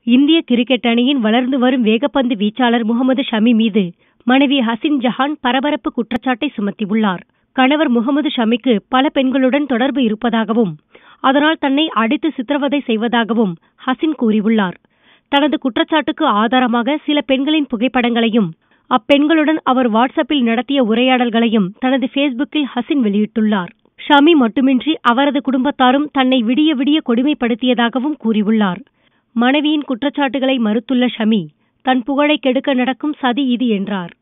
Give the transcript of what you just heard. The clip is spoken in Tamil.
இந்திய கிரிக்கெட் அணியின் வளர்ந்து வரும் வேகப்பந்து வீச்சாளர் முகமது ஷமி மீது மனைவி ஹசின் ஜஹான் பரபரப்பு குற்றச்சாட்டை சுமத்தியுள்ளார். கணவர் முகமது ஷமிக்கு பல பெண்களுடன் தொடர்பு இருப்பதாகவும் அதனால் தன்னை அடித்து சித்திரவதை செய்வதாகவும் ஹசின் கூறியுள்ளார். தனது குற்றச்சாட்டுக்கு ஆதாரமாக சில பெண்களின் புகைப்படங்களையும் அப்பெண்களுடன் அவர் வாட்ஸ்அப்பில் நடத்திய உரையாடல்களையும் தனது பேஸ்புக்கில் ஹசின் வெளியிட்டுள்ளார். ஷமி மட்டுமின்றி அவரது குடும்பத்தாரும் தன்னை விடிய விடிய கொடுமைப்படுத்தியதாகவும் கூறியுள்ளார். மனைவியின் குற்றச்சாட்டுகளை மறுத்துள்ள ஷமி, தன் புகழை கெடுக்க நடக்கும் சதி இது என்றார்.